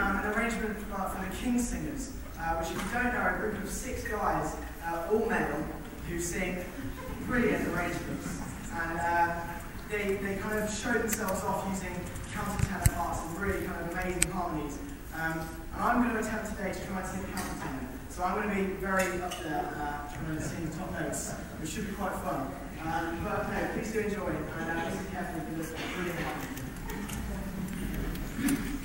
an arrangement for the King Singers, which, if you don't know, are a group of 6 guys, all male, who sing brilliant arrangements. And they kind of show themselves off using counter-tenor parts and really kind of amazing harmonies. And I'm going to attempt today to try and sing counter-tenor. So I'm going to be very up there trying to sing top notes, which should be quite fun. But no, please do enjoy, and listen carefully to this brilliant harmony.